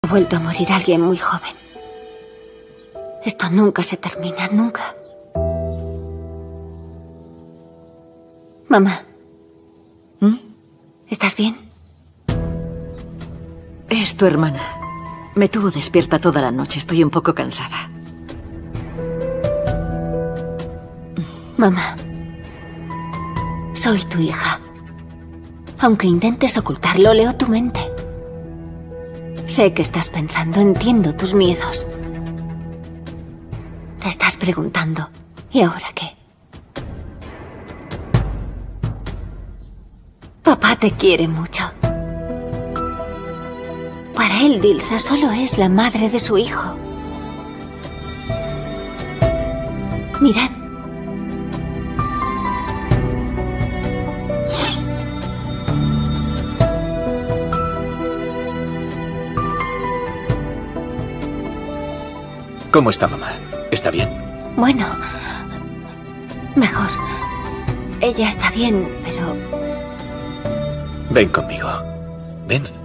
vuelto a morir alguien muy joven. Esto nunca se termina, nunca. Mamá. ¿Estás bien? Es tu hermana. Me tuvo despierta toda la noche. Estoy un poco cansada. Mamá. Soy tu hija. Aunque intentes ocultarlo, leo tu mente. Sé que estás pensando, entiendo tus miedos. Te estás preguntando, ¿y ahora qué? Papá te quiere mucho. Para él, Dilsa solo es la madre de su hijo. Mirad. ¿Cómo está mamá? ¿Está bien? Bueno, mejor. Ella está bien, pero... Ven conmigo. Ven.